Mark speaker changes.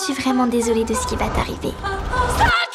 Speaker 1: suis vraiment désolée de ce qui va t'arriver.